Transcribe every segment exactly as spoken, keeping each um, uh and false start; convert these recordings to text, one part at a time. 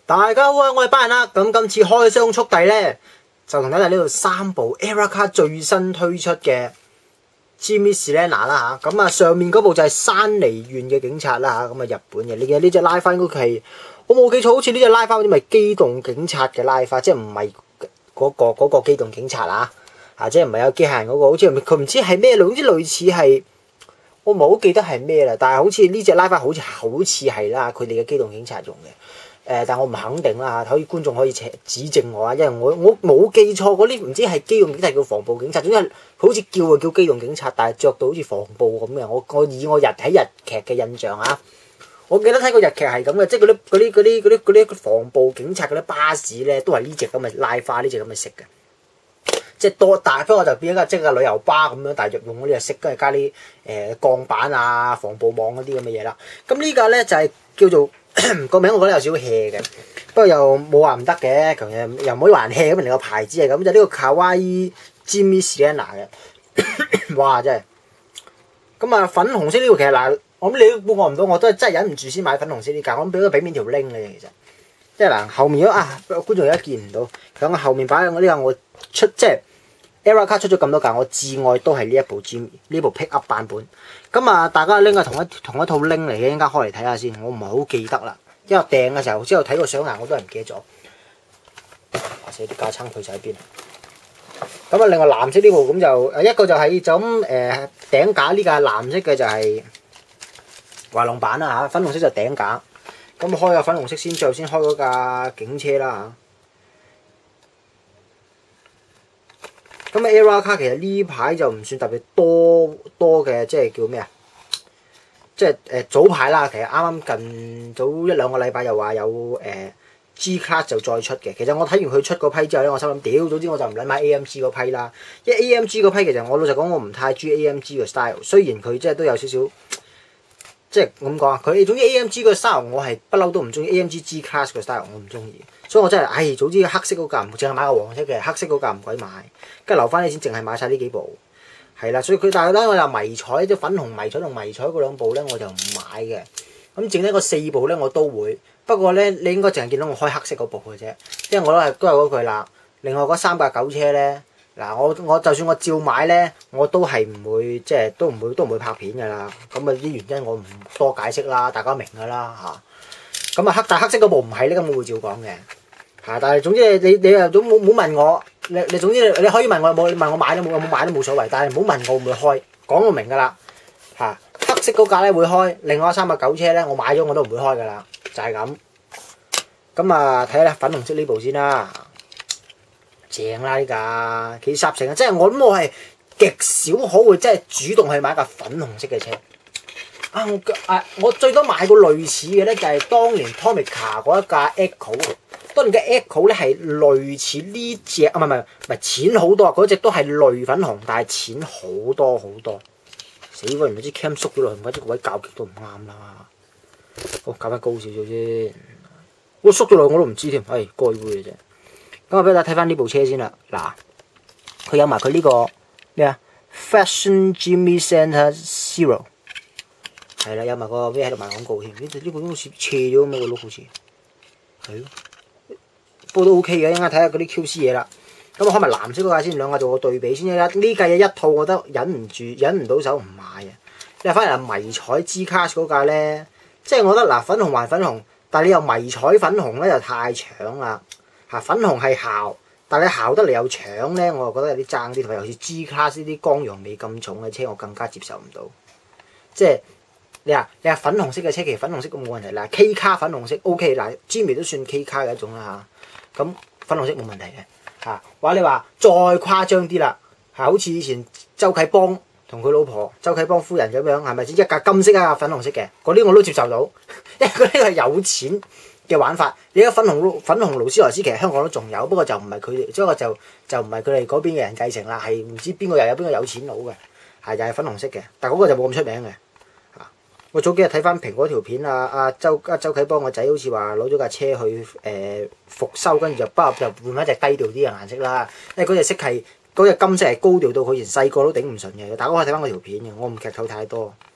大家好啊，我係班人啦。咁今次開箱速遞咧，就同大家呢度三部 Erica 最新推出嘅 Jimmy Selena 啦吓。咁啊，上面嗰部就係山梨縣嘅警察啦吓。咁啊，日本嘅呢嘅呢隻拉花應該係我冇記錯，好似呢隻拉花好似咪機動警察嘅拉花，即係唔係嗰個嗰、嗰個機動警察啊？啊，即係唔係有機械人嗰、嗰個？好似佢唔知係咩，總之類似係我唔係好記得係咩啦。但係好似呢隻拉花好似好似係啦，佢哋嘅機動警察用嘅。誒、呃，但我唔肯定啦嚇，可以觀眾可以指正我啊，因為我我冇記錯嗰啲唔知係機動警察叫防暴警察，總之係好似叫就叫機動警察，但係着到好似防暴咁嘅。我我以我日睇日劇嘅印象啊，我記得睇過日劇係咁嘅，即係嗰啲嗰啲嗰啲嗰啲嗰啲防暴警察嗰啲巴士咧，都係呢隻咁嘅拉花呢隻咁嘅色嘅，即係多大不過就變咗個即係個旅遊巴咁樣，但係用嗰啲色，跟住加啲誒、呃、鋼板啊、防暴網嗰啲咁嘅嘢啦。咁呢個咧就係、是、叫做。個名我覺得有少少 hea 嘅，不過又冇話唔得嘅，強嘅又唔可以話人 hea 咁，人哋個牌子係咁，就呢、是、個卡哇伊 Jimmy Selena 嘅，哇真係咁啊！粉紅色呢個其實嗱，我諗你都估我唔到，我都係真係忍唔住先買粉紅色呢架，我諗俾個俾面條 link 嘅其實，即係嗱後面如果啊觀眾而家見唔到，響後面擺我呢個我出即係 Erica 出咗咁多架，我至愛都係呢一部 Jimmy 呢部 pick up 版本。咁啊，大家拎係同一同一套拎嚟嘅，應該開嚟睇下先。我唔係好記得啦，因為訂嘅時候之後睇個相顏我都係唔記得咗。或者啲架撐佢就喺邊？咁啊，另外藍色呢部咁就誒一個就係就咁誒頂架呢架藍色嘅就係滑浪板啦嚇，粉紅色就頂架。咁開個粉紅色先，最後先開嗰架警車啦嚇。咁啊 Erica 其實呢排就唔算特別多多嘅，即係叫咩啊？即係誒、呃、早排啦，其實啱啱近早一兩個禮拜又話有誒、呃、G Class 就再出嘅。其實我睇完佢出嗰批之後咧，我心諗屌，早知我就唔撚買 A M G 嗰批啦。因為 A M G 嗰批其實我老實講，我唔太中意 A M G 嘅 style。雖然佢即係都有少少，即係咁講啊。佢總之 A M G 個 style 我係不嬲都唔中意 A M G G Class 個 style 我唔中意。所以我真係，唉，早知黑色嗰架唔淨係買個黃色嘅，黑色嗰架唔鬼買，跟住留翻啲錢，淨係買晒呢幾部，係啦。所以佢但係咧，我又迷彩，即係粉紅迷彩同迷彩嗰兩部咧，我就唔買嘅。咁剩低個四部咧，我都會。不過咧，你應該淨係見到我開黑色嗰部嘅啫，因為我都係都係嗰句啦。另外嗰三架狗車咧，嗱我我就算我照買咧，我都係唔會即係都唔會都唔會拍片㗎啦。咁啊啲原因我唔多解釋啦，大家明㗎啦嚇。咁啊黑但黑色嗰部唔係咧，咁我會照講嘅。嚇！但係總之你你你又總冇冇問我，你你總之你可以問我有冇問我買都冇，有冇買都冇所謂。但係唔好問我會唔會開，講到明㗎啦。嚇！黑色嗰架咧會開，另外三架狗車咧我買咗我都唔會開㗎啦，就係咁。咁啊睇下粉紅色呢部先啦，正啦呢架幾濕成啊！即係我諗我係極少可會真係主動去買架粉紅色嘅車。啊我啊我最多買過類似嘅咧，就係當年 Tomica 嗰一架 Echo。當年嘅 Echo 咧係類似呢隻啊，唔係唔係唔係淺好多啊！嗰隻都係類粉紅，但係淺好多好多。死鬼唔知 cam 縮咗落去，唔怪之個位校極都唔啱啦。好，校翻高少少先。我縮咗落去我都唔知添，係該會嘅啫。咁我俾大家睇翻呢部車先啦。嗱，佢有埋佢呢個咩啊 ？Fashion Jimmy Center Zero。係啦，有埋個咩喺度賣廣告添？呢呢部好似斜咗咁嘅個 look，好似係咯。不過都 OK 嘅，一陣間睇下嗰啲 Q C 嘢啦。咁我開埋藍色嗰架先，兩架做個對比先。呢架嘢一套，我覺得忍唔住，忍唔到手唔買啊！你話反而係迷彩 G Class 嗰架咧，即係我覺得嗱粉紅還粉紅，但係你又迷彩粉紅咧就太搶啦嚇！粉紅係姣，但係你姣得嚟又搶咧，我就覺得有啲爭啲。同埋尤其是 G Class 呢啲光陽味咁重嘅車，我更加接受唔到。即係你話你話粉紅色嘅車，其實粉紅色都冇問題。嗱 K 卡粉紅色 OK， 嗱 Jimmy 都算 K 卡嘅一種啦嚇。咁粉紅色冇問題嘅嚇。或者你話再誇張啲啦嚇，好似以前周啟邦同佢老婆周啟邦夫人咁樣，係咪先一架金色一架粉紅色嘅？嗰啲我都接受到，因為嗰啲係有錢嘅玩法。你而家粉紅粉紅勞斯萊斯其實香港都仲有，不過就唔係佢哋，即係就就唔係佢哋嗰邊嘅人繼承啦，係唔知邊個又有邊個有錢佬嘅，係又係粉紅色嘅，但係嗰個就冇咁出名嘅。我早幾日睇翻蘋果條片啊，阿周阿周啟邦個仔好似話攞咗架車去誒、呃、復修，跟住就不入就換翻隻低調啲嘅顏色啦。因為嗰隻色係嗰隻金色係高調到佢以前細個都頂唔順嘅。大家可以睇翻嗰條片嘅，我唔劇透太多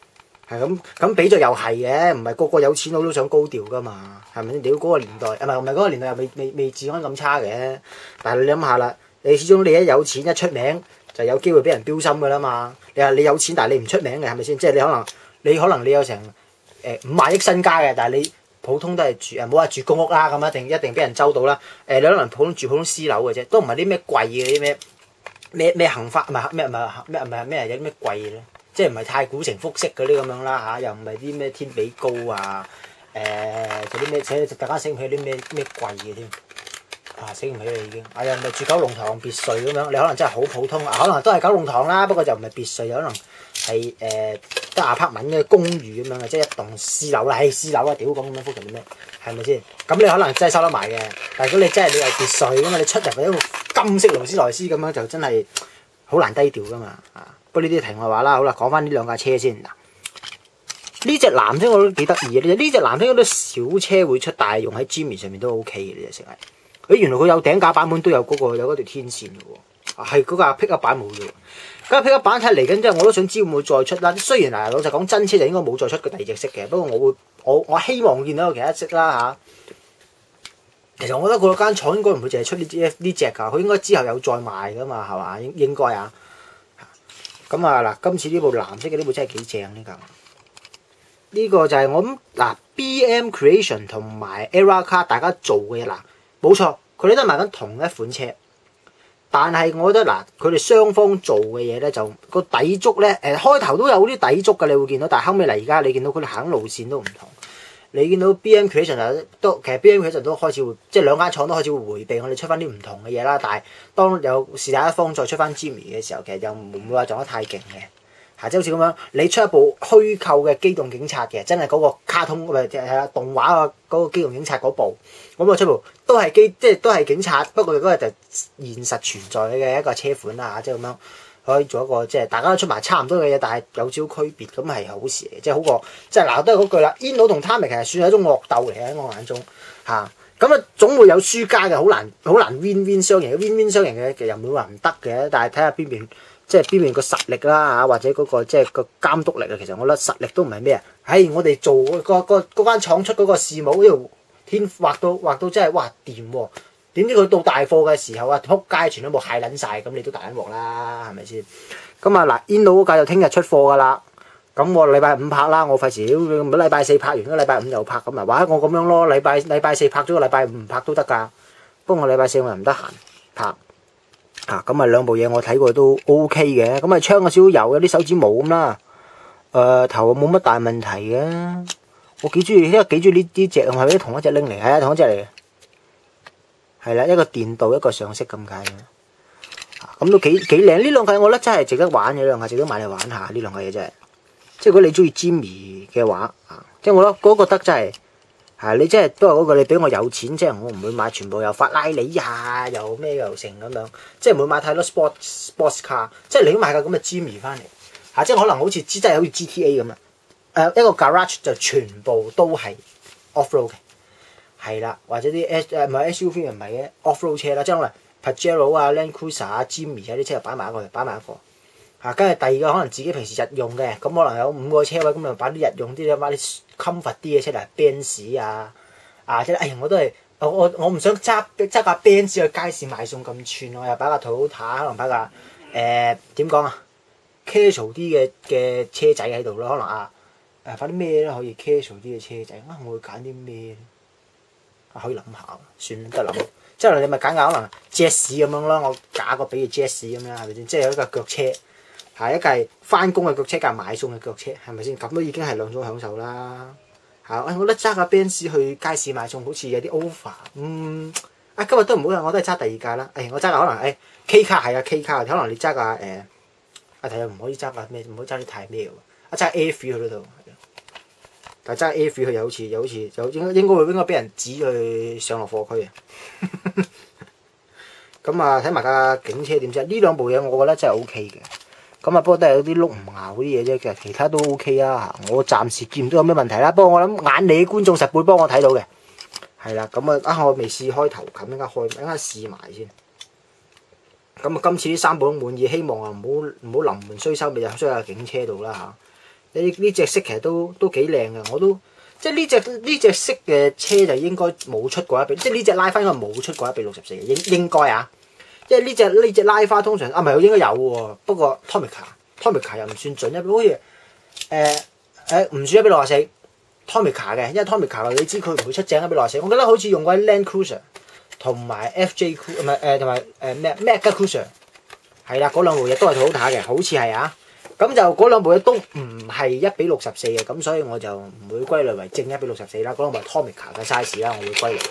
係咁咁比著又係嘅，唔係個個有錢佬都想高調噶嘛，係咪先？屌嗰個年代，啊唔係唔係嗰個年代又未未未治安咁差嘅，但係你諗下啦，你始終你一有錢一出名就有機會俾人標心噶啦嘛。你話你有錢，但係你唔出名嘅係咪先？即係你可能你可能你有成誒、呃、五萬億身家嘅，但係你普通都係住誒，唔好話住公屋啦，咁一定一定俾人周到啦。誒、呃，你可能普通住普通私樓嘅啫，都唔係啲咩貴嘅啲咩咩咩幸發，唔係咩唔係咩唔係咩有啲咩貴咧？即係唔係太古城複式嗰啲咁樣啦嚇，又唔係啲咩天比高啊誒，嗰啲咩且大家醒唔起啲咩咩貴嘅添啊，醒唔起啦已經。啊又唔係住九龍塘別墅咁樣，你可能真係好普通啊，可能都係九龍塘啦，不過就唔係別墅，有可能係誒得阿柏文嘅公寓咁樣嘅，即係一棟私樓啦，係私樓啊，屌講咁樣複雜啲咩？係咪先？咁你可能真係收得埋嘅，但係如果你真係你有別墅咁嘛，你出入係一個金色勞斯萊斯咁樣，就真係好難低調噶嘛啊！不過呢啲題外話啦，好啦，講翻呢兩架車先嗱。呢隻藍色我都幾得意嘅，呢隻藍色嗰啲小車會出，但係用喺 Jimmy 上面都 O K 嘅呢隻色係。誒原來佢有頂架版本都有嗰、嗰個有嗰條天線嘅喎，係嗰架 Pickup 版冇嘅喎。咁 Pickup 版睇嚟緊之後，我都想知會唔會再出啦。雖然嗱老實講真車就應該冇再出過第二隻色嘅，不過我會我我希望見到有其他色啦嚇。其實我覺得嗰間廠應該唔會淨係出呢隻呢隻㗎，佢應該之後有再賣㗎嘛，係嘛？應應該啊。咁啊嗱，今次呢部藍色嘅呢部真係幾正呢架。呢、這個就係我諗嗱 B M Creation 同埋 Erakar 大家做嘅嗱，冇錯，佢哋都係賣緊同一款車。但係我覺得嗱，佢哋雙方做嘅嘢咧，就個底足咧，誒、呃、開頭都有啲底足嘅，你會見到，但係後尾嚟而家你見到佢哋行路線都唔同。你見到 B M Creation 啊，都其實 B M Creation 都開始會，即係兩間廠都開始會迴避我哋出翻啲唔同嘅嘢啦。但係當有是但一方再出翻 Jimmy 嘅時候，其實又唔會話撞得太勁嘅。嚇，即係好似咁樣，你出一部虛構嘅機動警察嘅，真係嗰個卡通唔係係啊動畫啊嗰個機動警察嗰部，咁我出部都係機，即係都係警察，不過嗰個就現實存在嘅一個車款啦嚇，即係咁樣。可以做一個即係大家都出埋差唔多嘅嘢，但係有少少區別，咁係好事嚟嘅，即係好過即係嗱都係嗰句啦。Inno 同 Tamiya 其實算係一種惡鬥嚟嘅喺我眼中嚇，咁啊總會有輸家嘅，好難好難 win win 雙贏，win win 雙贏嘅其實又唔會話唔得嘅，但係睇下邊邊即係邊邊個實力啦嚇，或者嗰個即係個監督力啊。其實我覺得實力都唔係咩啊，唉我哋做個個嗰間廠出嗰個視模呢度天畫到畫到真係哇掂喎！點知佢到大貨嘅時候啊，撲街全都冇蟹撚晒，咁你都大撚鑊啦，係咪先？咁啊嗱 Inno 嗰架就聽日出貨噶啦，咁我禮拜五拍啦，我費事，唔好禮拜四拍完，個禮拜五又拍咁啊，話我咁樣咯，禮拜禮拜四拍咗個禮拜五唔拍都得㗎，不過我禮拜四我又唔得閒拍，啊咁啊兩部嘢我睇過都 O K 嘅，咁啊槍有少少油，有啲手指毛咁啦，誒、呃、頭冇乜大問題嘅，我幾中意，因為幾中意呢啲隻，係咪同一隻拎嚟？係啊，同一隻嚟嘅。係啦，一個電鍍，一個上色咁解嘅，咁都幾幾靚。呢兩架我覺得真係值得玩嘅，呢兩架值得買嚟玩下。呢兩架嘢真係，即係如果你中意 Jimmy 嘅話，啊，即係我覺得嗰個得真係，係你真係都係嗰個，你俾我有錢，即係我唔會買全部又法拉利呀，又咩又成咁樣，即係唔會買太多 sport sports car，即係你都買架咁嘅 Jimmy 翻嚟，嚇，即係可能好似真係好似 G T A 咁啊，誒一個 garage 就全部都係 off road 嘅。係啦，或者啲 S 誒唔係 S U V 唔係嘅 off-road 車啦，即係可能 Pajero 啊、Land Cruiser 啊、Jimmy 啊啲車就擺埋一個，擺埋一個嚇。跟住第二個可能自己平時日用嘅，咁可能有五個車位，咁就擺啲日用啲，買啲 comfort 啲嘅車嚟 Benz 啊啊！即係哎呀，我都係我我我唔想揸揸架 Benz 去街市買餸咁串，我又擺架 Toyota，可能擺架誒點講啊 casual 啲嘅嘅車仔喺度咯，可能啊誒擺啲咩咧可以 casual 啲嘅車仔啊，我會揀啲咩？可以諗下，算得諗。即係你咪揀架可能 Jazz 咁樣咯，我假個比喻 Jazz 咁樣係咪先？即係有一架腳車，係一架翻工嘅腳車，一架買餸嘅腳車，係咪先？咁都已經係兩種享受啦。係，我覺得揸架 Benz 去街市買餸好似有啲 over。嗯，啊今日都唔好啦，我都係揸第二架啦。誒、哎，我揸架可能誒、哎、K 卡係啊 K 卡，可能你揸架誒，啊睇下唔可以揸架咩？唔好揸啲太咩喎。啊揸 A three 去嗰度。但係揸 A three 佢又好似又好似就應該應該會應該俾人指去上落貨區啊！咁啊睇埋架警車點啫？呢兩部嘢我覺得真係 O K 嘅。咁啊不過都係有啲碌唔熬嗰啲嘢啫，其實其他都 O K 啊！我暫時見唔到有咩問題啦。不過我諗眼你觀眾實會幫我睇到嘅。係啦，咁啊啊我未試開頭冚，應該開應該試埋先。咁啊今次呢三部都滿意，希望啊唔好唔好臨門衰收尾就衰喺警車度啦嚇。 呢呢隻色其實都都幾靚嘅，我都即係呢隻呢隻色嘅車就應該冇出過一比，即係呢隻拉花應該冇出過一比六十四嘅，應應該啊。即係呢隻呢隻拉花通常啊唔係應該有喎，不過 Tomica Tomica 又唔算準一比，好似誒誒唔算一比六十四 Tomica 嘅，因為 Tomica 你知佢唔會出正一比六十四，我記得好似用過 Land Cruiser 同埋 F J Cruiser 唔係誒同埋誒咩 Mega Cruiser 係啦，嗰兩部嘢都係好打嘅，好似係啊。咁就嗰兩部嘢都唔係一比六十四嘅，咁所以我就唔會歸類為正一比六十四啦。嗰兩部係 Tomica 嘅 size 啦，我會歸類為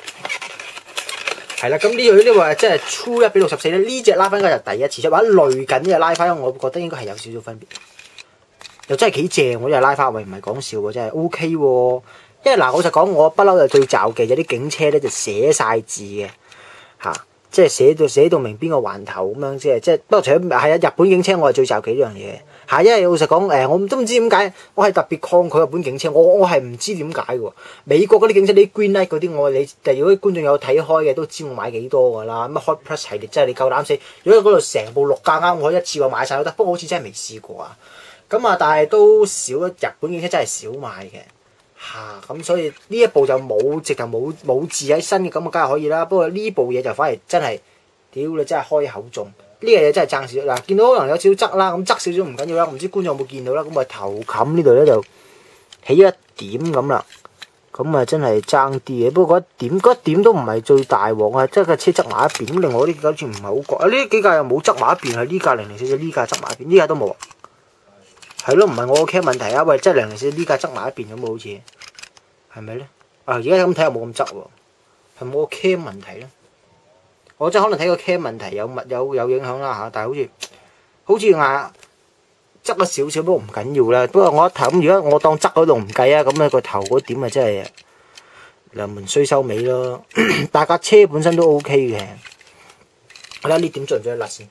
係啦。咁呢個呢個即係 True 一比六十四咧，呢隻拉花應該就第一次出，或者類近呢隻拉花，我覺得應該係有少少分別。又真係幾正喎！呢隻拉花喂唔係講笑喎，真係 O K 喎。因為嗱，老實講，我不嬲就最罩嘅，有啲警車咧就寫晒字嘅嚇。啊即係寫到寫到明邊個環頭咁樣，即係即係。不過除咗係啊，日本警車我係最罩幾樣嘢嚇，因為老實講誒，我都唔知點解，我係特別抗拒日本警車，我我係唔知點解嘅喎。美國嗰啲警車，啲 Green Light 嗰啲，我你如果啲觀眾有睇開嘅都知我買幾多㗎啦。乜 Hot Plus 系列真係你夠膽死，如果嗰度成部六架啱我一次過買晒都得。不過好似真係未試過啊。咁啊，但係都少，日本警車真係少買嘅。嚇咁、啊、所以呢一部就冇直頭冇冇字喺身嘅，咁啊梗係可以啦。不過呢部嘢就反而真係，屌你真係開口中呢樣嘢真係爭少少嗱。見到可能有少少側啦，咁側少少唔緊要啦。唔知觀眾有冇見到啦？咁啊頭冚呢度咧就起咗一點咁啦，咁啊真係爭啲嘅。不過嗰一點嗰一點都唔係最大鑊啊，即係個車側埋一邊。咁另外呢幾架好似唔係好覺啊，呢幾架又冇側埋一邊，係呢架零零四四呢架側埋一邊，呢架都冇。係咯，唔係我個 cam 問題啊！喂，即係零零四呢架側埋一邊咁好似，係咪咧？啊，而家咁睇又冇咁側喎，係冇個 cam 問題咧？我真係可能睇個 cam 問題有物有有影響啦嚇，但係好似好似話側咗少少都唔緊要啦。不過我一頭咁，如果我當側嗰度唔計啊，咁咧個頭嗰點啊真係兩門衰收尾咯。但架車本身都 O K 嘅，睇下呢點追唔追得甩先？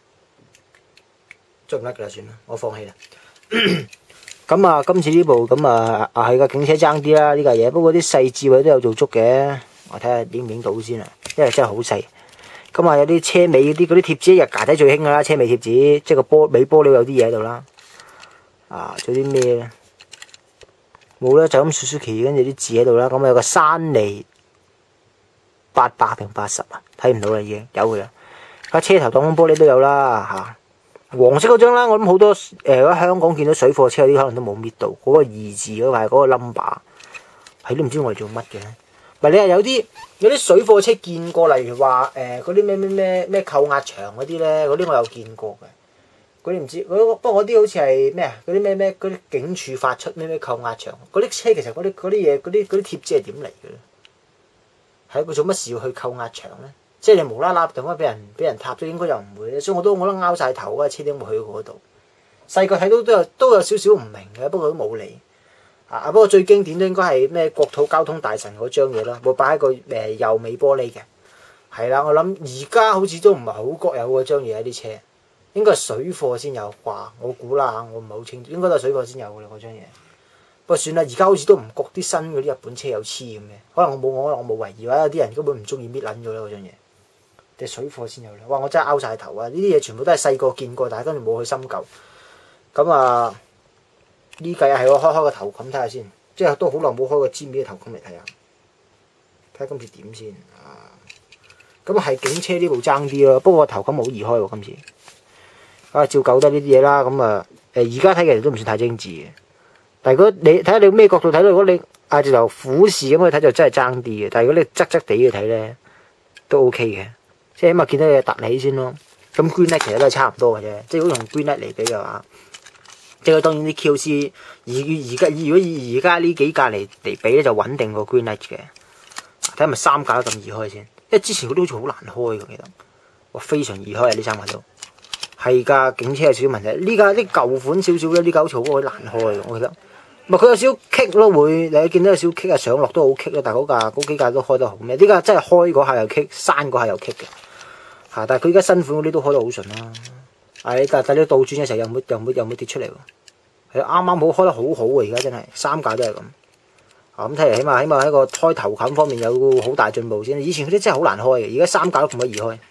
追唔甩㗎啦，算啦，我放棄啦。咁啊，今次呢部咁啊啊係架警車爭啲啦呢架嘢，不過啲細節位都有做足嘅。我睇下影唔影到先啊，因為真係好細。咁啊有啲車尾嗰啲嗰啲貼紙，日架底最興噶啦，車尾貼紙，即係個玻尾玻璃有啲嘢喺度啦。啊，做啲咩咧？冇啦，就咁 Suzuki，跟住啲字喺度啦。咁啊有個山尼八百定八十啊，睇唔到啦已經，有佢啦。架車頭擋風玻璃都有啦嚇。啊黃色嗰張啦，我諗好多誒，喺、呃、香港見到水貨車嗰啲可能都冇搣到嗰、那個二字嗰排嗰個 number，係都唔知我哋做乜嘅。唔係你係有啲有啲水貨車見過，例如話誒嗰啲咩咩咩咩扣押牆嗰啲咧，嗰啲我有見過嘅。嗰啲唔知，不過嗰啲好似係咩啊？嗰啲咩咩嗰啲警署發出咩咩扣押牆，嗰啲車其實嗰啲嗰啲嘢嗰啲嗰啲貼紙係點嚟嘅咧？係佢做乜事要去扣押牆咧？即係你無啦啦突然間俾人俾人撻咗，應該又唔會，所以我都我都拗晒頭啊！車點會去嗰度？細個睇到都有都有少少唔明嘅，不過都冇理啊！不過最經典都應該係咩國土交通大臣嗰張嘢啦，會擺喺個誒右尾玻璃嘅，係啦。我諗而家好似都唔係好覺有嗰張嘢喺啲車，應該係水貨先有啩，我估啦嚇，我唔係好清楚，應該都係水貨先有㗎啦嗰張嘢。不過算啦，而家好似都唔覺啲新嗰啲日本車有黐咁嘅，可能我冇我我冇懷疑，或者有啲人根本唔中意搣撚咗啦嗰張嘢。啲水貨先有啦，哇！我真係拗晒頭啊！呢啲嘢全部都係細個見過，但係跟住冇去深究。咁啊，呢計係我開開個頭冚睇下先，即係都好耐冇開個尖啲嘅頭冚嚟睇下，睇下今次點先啊！咁係警車呢部爭啲咯，不過個頭冚好易開喎今次。啊，照舊得呢啲嘢啦，咁啊誒而家睇其實都唔算太精緻嘅，但係如果你睇下你咩角度睇到，如果你啊直頭俯視咁去睇就真係爭啲嘅，但係如果你側側地去睇咧都 OK 嘅。即係起碼見到嘢凸起先咯，咁 Green Light 其實都係差唔多嘅啫，即係如果同 Green Light 嚟比嘅話，即係當然啲 Q C 而而家如果以而家呢幾架嚟嚟比咧就穩定過 Green Light 嘅，睇下咪三架都咁易開先，因為之前嗰啲好似好難開嘅，記得哇非常易開啊呢三架都係架警車有少少問題，呢架啲舊款少少咧，呢架好似好鬼難開，我覺得。唔係佢有少少棘咯，會你見到有少少棘啊，上落都好棘咯，但係嗰架嗰幾架都開得好咩？呢架真係開嗰下又棘，閂嗰下又棘嘅。嚇！但係佢而家新款嗰啲都開得好順啦。係，但係你倒轉嘅時候又唔會又唔會又唔會跌出嚟喎。係啱啱好開得好好喎！而家真係三架都係咁。啊咁睇嚟，起碼起碼喺個開頭冚方面有好大進步先。以前嗰啲真係好難開嘅，而家三架都咁鬼易開。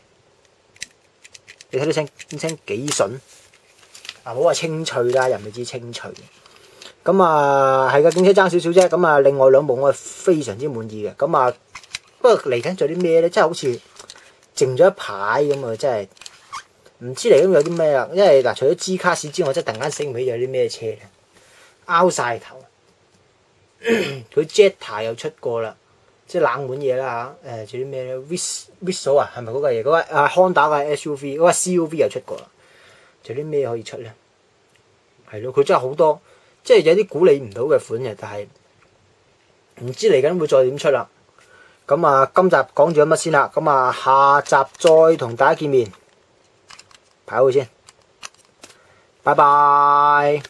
你睇啲聲啲聲幾順啊！唔好話清脆啦，人哋知清脆。 咁啊係嘅，警車爭少少啫。咁啊，另外兩部我係非常之滿意嘅。咁啊，不過嚟緊做啲咩咧？真係好似靜咗一排咁啊！真係唔知嚟緊有啲咩啦。因為嗱，除咗 G 卡士之外，真係突然間醒唔起有啲咩車咧，拗晒頭。佢 Jetta 又出過啦，即係冷門嘢啦嚇。誒，仲有啲咩咧 ？Vis Viso 啊，係咪嗰個嘢？嗰個啊 Honda 嘅 S U V，嗰個 C U V 又出過啦。仲有啲咩可以出咧？係咯，佢真係好多，即係有啲估你唔到嘅款嘅，但係唔知嚟緊會再點出啦。咁啊，今集講住乜先啦？咁啊，下集再同大家見面，排好先，拜拜。